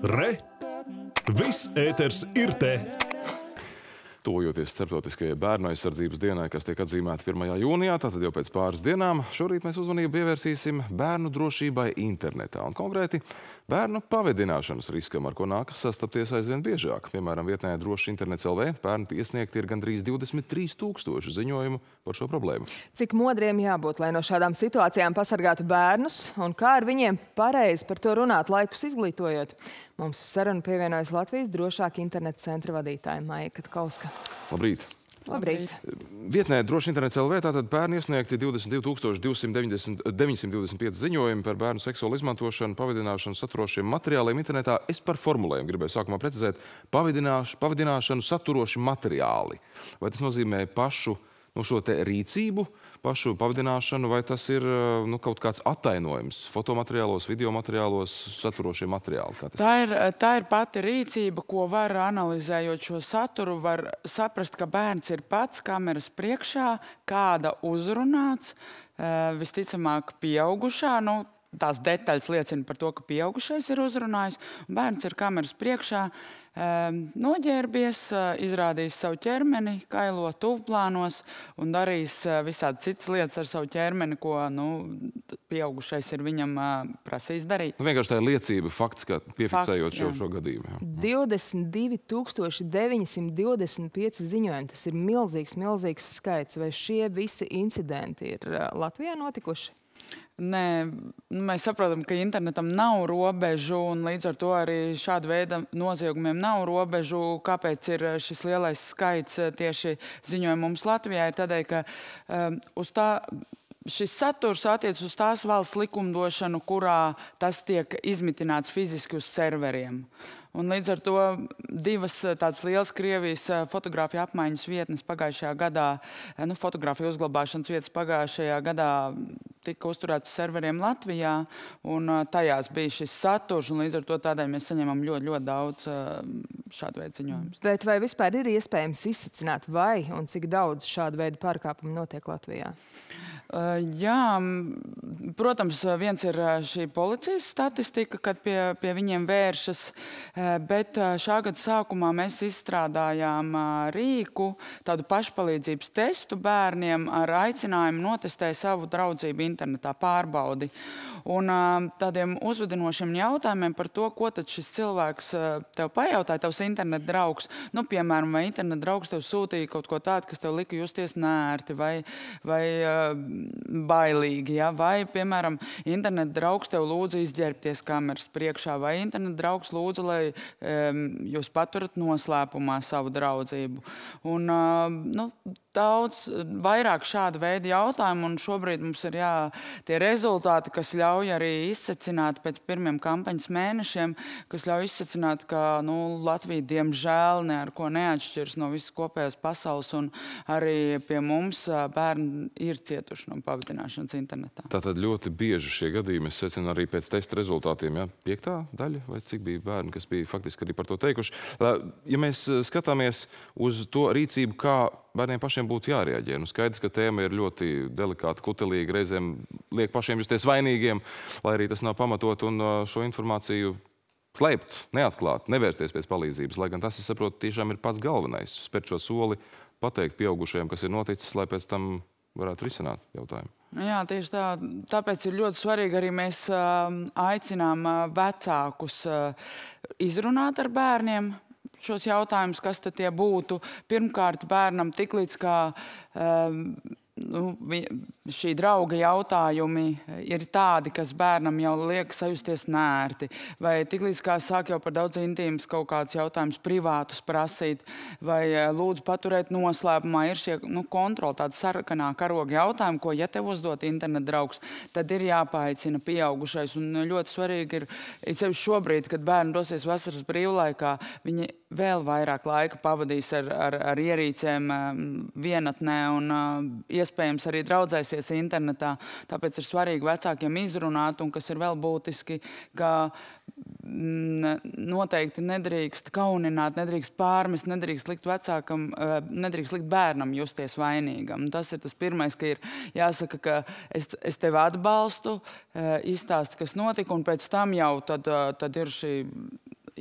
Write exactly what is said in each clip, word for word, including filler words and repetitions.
Re! Viss ēters ir te! Tuvojoties starptautiskajai bērnu aizsardzības dienai, kas tiek atzīmēta pirmajā jūnijā, tātad jau pēc pāris dienām, šorīt mēs uzmanību pievērsīsim bērnu drošībai internetā un konkrēti bērnu pavedināšanas riskam, ar ko nākas sastapties aizvien biežāk. Piemēram, vietnē Drošs internets L V pērn iesniegti ir gandrīz divdesmit trīs tūkstoši ziņojumu par šo problēmu. Cik modriem jābūt, lai no šādām situācijām pasargātu bērnus un kā ar viņiem pareizi par to runāt, laikus izglītojot? Mums sarunu pievienojas Latvijas drošāka interneta centra vadītāja Maija Katkovska. Labrīt! Labrīt! Vietnē Drošs internets L V tātad pērn iesniegti divdesmit divi tūkstoši deviņsimt divdesmit pieci ziņojumi par bērnu seksuālu izmantošanu, pavidināšanu saturošiem materiāliem internetā. Es par formulējumu gribēju sākumā precizēt pavidināšanu saturoši materiāli. Vai tas nozīmē pašu nu, šo te rīcību, pašu pavadināšanu, vai tas ir nu, kaut kāds attainojums fotomateriālos, videomateriālos saturošie materiāli? Kā tas tā, ir, tā ir pati rīcība, ko var analizējot šo saturu, var saprast, ka bērns ir pats kameras priekšā, kāda uzrunāts, visticamāk pieaugušā, nu, tās detaļas liecina par to, ka pieaugušais ir uzrunājis, un bērns ir kameras priekšā, noģērbies, izrādījis savu ķermeni, kailo tuvplānos un darījis visādi citas lietas ar savu ķermeni, ko nu, pieaugušais ir viņam prasījis darīt. Nu, vienkārši tā ir liecība, fakts, ka piefiksējot šo, šo gadījumu. Jā. divdesmit divi tūkstoši deviņsimt divdesmit pieci ziņojumi. Tas ir milzīgs, milzīgs skaits. Vai šie visi incidenti ir Latvijā notikuši? Nē, mēs saprotam, ka internetam nav robežu, un līdz ar to arī šāda veida noziegumiem nav robežu. Kāpēc ir šis lielais skaits tieši ziņojumu mums Latvijā? Ir tādēļ, ka um, uz tā, šis saturs attiec uz tās valsts likumdošanu, kurā tas tiek izmitināts fiziski uz serveriem. Un līdz ar to divas tādas lielas Krievijas fotogrāfiju apmaiņas vietnes pagājušajā gadā, nu, fotogrāfiju uzglabāšanas vietas pagājušajā gadā tika uzturētas uz serveriem Latvijā, un tajās bija šis saturs, un līdz ar to tādēļ mēs saņemam ļoti, ļoti daudz šādu veidu ziņojumus. Bet vai vispār ir iespējams izsacināt, vai un cik daudz šādu veidu pārkāpumu notiek Latvijā? Uh, jā, protams, viens ir šī policijas statistika, kad pie, pie viņiem vēršas, uh, bet šā gada sākumā mēs izstrādājām uh, rīku, tādu pašpalīdzības testu bērniem ar aicinājumu notestēt savu draudzību internetā, pārbaudi. Un uh, tādiem uzvedinošiem jautājumiem par to, ko tad šis cilvēks uh, tev pajautāja, tavs internet draugs. Nu, piemēram, vai internet draugs tev sūtīja kaut ko tādu, kas tev lika justies nērti vai, vai uh, bailīgi, ja? Vai, piemēram, internet draugs tev lūdza izģērbties kameras priekšā, vai internet draugs lūdza, lai um, jūs paturat noslēpumā savu draudzību. Un, uh, nu, daudz vairāk šāda veida jautājumu, un šobrīd mums ir jā, tie rezultāti, kas ļauj arī izsacināt pēc pirmiem kampaņas mēnešiem, kas ļauj izsacināt, ka nu, Latvija diemžēl ne ar ko neatšķirs no visas kopējās pasaules, un arī pie mums bērni ir cietuši no pavadināšanas internetā. Tātad ļoti bieži šie gadījumi, es secinu arī pēc testa rezultātiem, ja? Piektā daļa, vai cik bija bērni, kas bija faktiski arī par to teikuši. Ja mēs skatāmies uz to rīcību, kā bērniem pašiem būtu jārēģē. Nu, skaidrs, ka tēma ir ļoti delikāta, kutelīga, reizēm liek pašiem justies vainīgiem, lai arī tas nav pamatot, un šo informāciju slēpt, neatklāt, nevērsties pēc palīdzības, lai gan tas, es saprotu, tiešām ir pats galvenais. Spērt šo soli, pateikt pieaugušajiem, kas ir noticis, lai pēc tam varētu risināt jautājumu. Jā, tieši tā. Tāpēc ir ļoti svarīgi arī mēs uh, aicinām uh, vecākus uh, izrunāt ar bērniem šos jautājumus, kas tad tie būtu. Pirmkārt, bērnam tiklīdz kā um, nu, šī drauga jautājumi ir tādi, kas bērnam jau liek sajusties nērti, vai tiklīdz kā sāk jau par daudz intīmas kaut kādus jautājumus privātus prasīt, vai lūdzu paturēt noslēpumā, ir šie nu, kontroli, tāda sarkanā karoga jautājumi, ko, ja tev uzdot internet draugs, tad ir jāpaaicina pieaugušais. Un ļoti svarīgi ir, ir sevišķi šobrīd, kad bērni dosies vasaras brīvlaikā, viņi vēl vairāk laika pavadīs ar, ar, ar ierīcēm vienatnē un iespējams arī draudzēsies internetā. Tāpēc ir svarīgi vecākiem izrunāt, un kas ir vēl būtiski, ka noteikti nedrīkst kaunināt, nedrīkst pārmest, nedrīkst likt vecākam, nedrīkst likt bērnam justies vainīgam. Tas ir tas pirmais, ka ir jāsaka, ka es, es tevi atbalstu, izstāsti, kas notika, un pēc tam jau tad, tad ir šī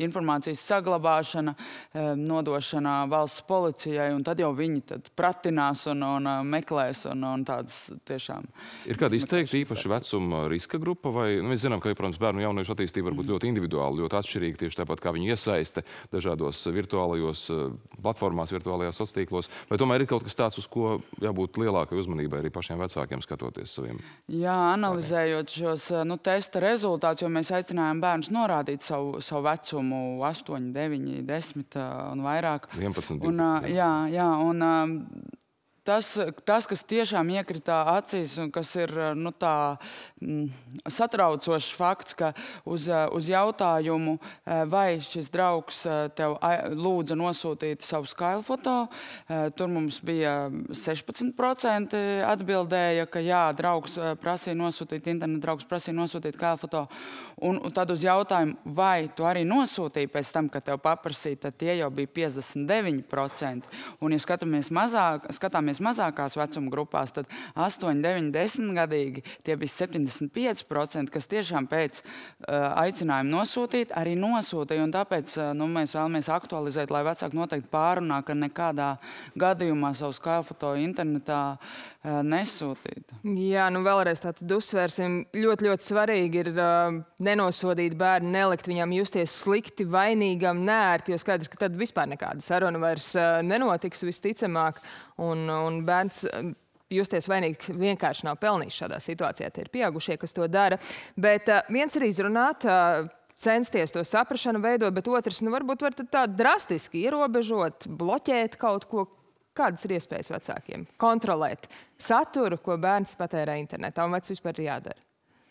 informācijas saglabāšana, nodošana valsts policijai, un tad jau viņi tad pratinās un, un meklēs un, un tādas tiešām. Ir kāda izteikti īpaši vecuma riska grupa vai, nu, mēs zinām, ka, protams, bērnu jauniešu attīstība var būt ļoti individuāli, ļoti atšķirīga, tieši tāpat kā viņi iesaiste dažādos virtuālajos platformās, virtuālajās sociālos tīklos, vai tomēr ir kaut kas tāds, uz ko jābūt lielākai uzmanībai arī pašiem vecākiem skatoties saviem? Jā, analizējot šos nu, testa rezultātus, jo mēs aicinājām bērnus norādīt savu, savu vecumu astoņi, deviņi, desmit un vairāk. vienpadsmit, divpadsmit. Un, jā, jā, un tas, tas, kas tiešām iekritā acīs un kas ir nu, tā, mm, satraucošs fakts, ka uz, uz jautājumu, vai šis draugs tev lūdza nosūtīt savu skailfoto, tur mums bija sešpadsmit procenti atbildēja, ka jā, draugs prasīja nosūtīt, internet draugs prasīja nosūtīt skailfoto. Un, un tad uz jautājumu, vai tu arī nosūtīji pēc tam, kad tev paprasīja, tad tie jau bija piecdesmit deviņi procenti. Un, ja skatāmies mazāk, skatāmies mazākās vecuma grupās, tad astoņi, deviņi, desmit gadīgi tie bija septiņdesmit pieci procenti, kas tiešām pēc uh, aicinājuma nosūtīt, arī nosūtīja. Un tāpēc uh, nu, mēs vēlamies aktualizēt, lai vecāki noteikti pārunā, ka nekādā gadījumā savu skailfoto internetā uh, nesūtītu. Jā, nu vēlreiz tātad uzsvērsim. Ļoti, ļoti svarīgi ir uh, nenosodīt bērnu, nelikt viņam justies slikti, vainīgam, neērti, jo skaidrs, ka tad vispār nekāda saruna vairs uh, nenotiks visticamāk. Un, un bērns justies vainīgi vienkārši nav pelnījis šādā situācijā. Tie ir pieaugušie, kas to dara. Bet uh, viens ir izrunāt, uh, censties to saprašanu veidot, bet otrs, nu varbūt var tā drastiski ierobežot, bloķēt kaut ko. Kādas ir iespējas vecākiem kontrolēt saturu, ko bērns patērē internetā, un vai tas vispār ir jādara?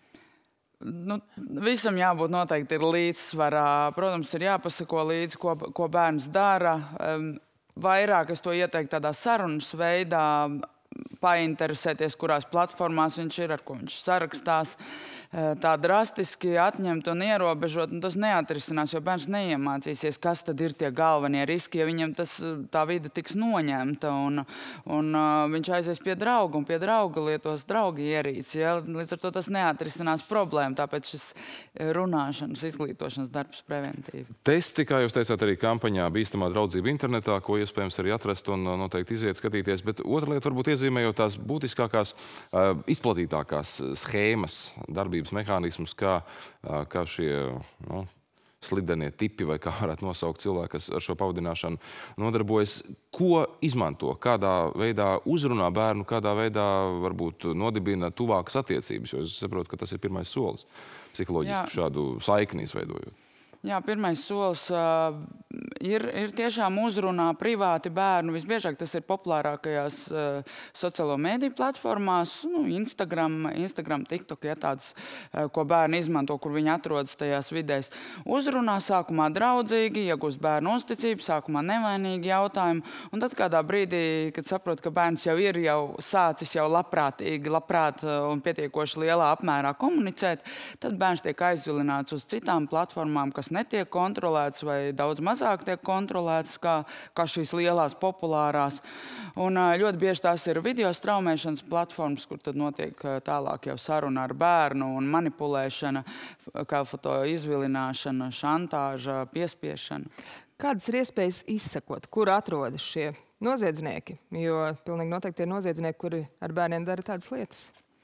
Nu, visam jābūt noteikti ir līdzsvarā. Protams, ir jāpasako līdzi, ko, ko bērns dara. Um, Vairāk es to ieteiktu tādā sarunas veidā, painteresēties, kurās platformās viņš ir, ar ko viņš sarakstās. Tā drastiski atņemt un ierobežot, un tas neatrisinās, jo bērns neiemācīsies, kas tad ir tie galvenie riski, ja viņam tas, tā vide tiks noņemta, un, un uh, viņš aizies pie drauga, un pie drauga lietos draugi ierīci. Ja? Līdz ar to tas neatrisinās problēmu, tāpēc šis runāšanas, izglītošanas darbs preventīvi. Testi, kā jūs teicāt, arī kampaņā Bīstamā draudzība internetā, ko iespējams arī atrast un noteikti iziet skatīties, bet otra lieta varbūt iezīmējot tās būtiskākās, uh, izplatītākās schēmas, darbības mehānismus, kā, kā šie nu, slidenie tipi, vai kā varētu nosaukt cilvēki, kas ar šo pavadināšanu nodarbojas. Ko izmanto? Kādā veidā uzrunā bērnu, kādā veidā varbūt nodibina tuvākas attiecības? Jo es saprotu, ka tas ir pirmais solis psiholoģiski šādu saikni izveidojot. Jā, pirmais solis uh, ir, ir tiešām uzrunā privāti bērnu. Visbiežāk tas ir populārākajās uh, sociālo mēdīju platformās, nu, Instagram, Instagram, TikTok, ja tāds, uh, ko bērni izmanto, kur viņi atrodas tajās vidēs. Uzrunā sākumā draudzīgi, iegūst bērnu uzticību, sākumā nevainīgi jautājumi, un tad kādā brīdī, kad saprot, ka bērns jau ir jau sācis jau labprātīgi, labprāt un pietiekoši lielā apmērā komunicēt, tad bērns tiek aizvilināts uz citām platformām, kas netiek kontrolētas vai daudz mazāk tiek kontrolētas, kā, kā šīs lielās populārās. Un ļoti bieži tās ir video straumēšanas platformas, kur tad notiek tālāk jau saruna ar bērnu un manipulēšana, kā foto izvilināšana, šantāža, piespiešana. Kādas ir iespējas izsakot, kur atrodas šie noziedznieki? Jo pilnīgi noteikti ir noziedznieki, kuri ar bērniem dara tādas lietas.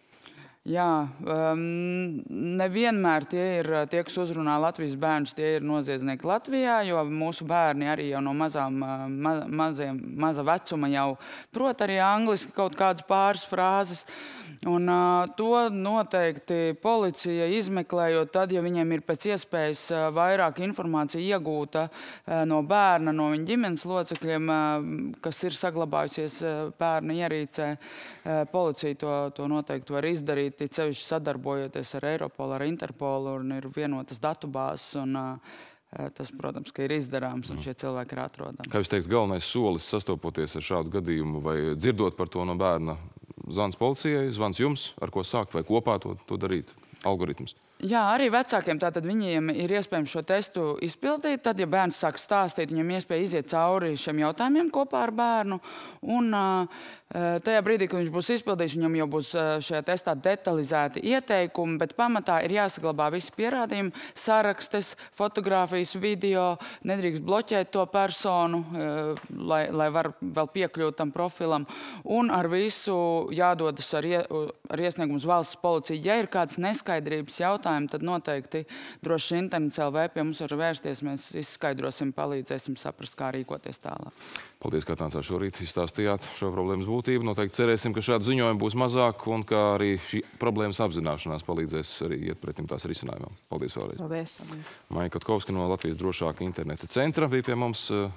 Jā, um, nevienmēr tie ir tie, kas uzrunā Latvijas bērnus, tie ir noziedznieki Latvijā, jo mūsu bērni arī jau no mazām, ma, maziem, maza vecuma jau prot arī angliski kaut kādas pāris frāzes. Un uh, to noteikti policija izmeklējot tad, ja viņiem ir pēc iespējas uh, vairāk informācija iegūta uh, no bērna, no viņa ģimenes locekļiem, uh, kas ir saglabājusies uh, bērna ierīcē. Uh, policija to, to noteikti var izdarīt. Cevišķi sadarbojoties ar Eiropolu, ar Interpolu, un ir vienotas datubāzes, un uh, tas, protams, ka ir izdarāms, un šie cilvēki ir atrodami. Kā jūs teikt, galvenais solis sastopoties ar šādu gadījumu vai dzirdot par to no bērna, zvans policijai, zvans jums, ar ko sākt vai kopā to, to darīt? Algoritms. Jā, arī vecākiem tātad viņiem ir iespējams šo testu izpildīt. Tad, ja bērns sāk stāstīt, viņam iespēja iziet cauri šiem jautājumiem kopā ar bērnu. Un tajā brīdī, kad viņš būs izpildījis, viņam jau būs šajā testā detalizēti ieteikumi, bet pamatā ir jāsaglabā visi pierādījumi, sarakstes, fotogrāfijas, video, nedrīkst bloķēt to personu, lai, lai var vēl piekļūt tam profilam. Un ar visu jādodas ar, ie, ar iesniegumu uz valsts policiju. Ja ir kāds neskaidrības jautājumi, tad noteikti droši internets L V pie mums var vērsties. Mēs izskaidrosim, palīdzēsim saprast, kā rīkoties tālāk. Paldies, ka atnācāt šorīt, izstāstījāt šo problēmas būtību. Noteikti cerēsim, ka šādu ziņojumu būs mazāk un ka arī šī problēmas apzināšanās palīdzēs arī iet pretim tās risinājumam. Paldies vēlreiz. Paldies. Maija Katkovska no Latvijas drošāka interneta centra bija pie mums